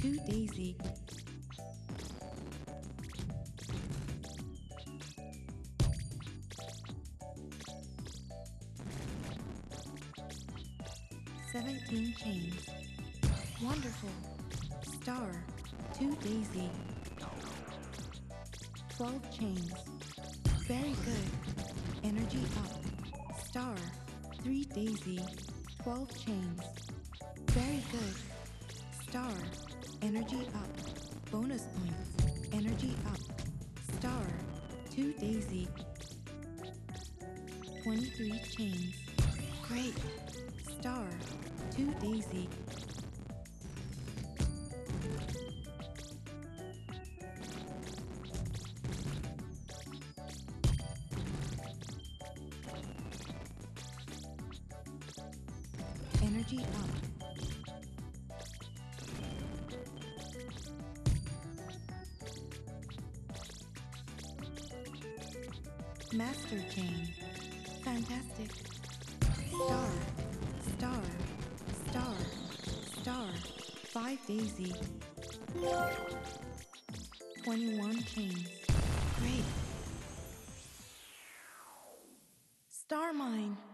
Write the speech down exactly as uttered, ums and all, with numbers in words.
two daisy. seventeen chains. Wonderful. Star, two daisy. twelve chains. Very good. Energy up. Star, three daisy. twelve chains. Very good. Star, energy up. Bonus points. Energy up. Star, two daisy. twenty-three chains. Great. Star, two daisy. Energy up. Master chain. Fantastic. Star, star, star, star. Five daisy. twenty-one chains. Great. Star mine.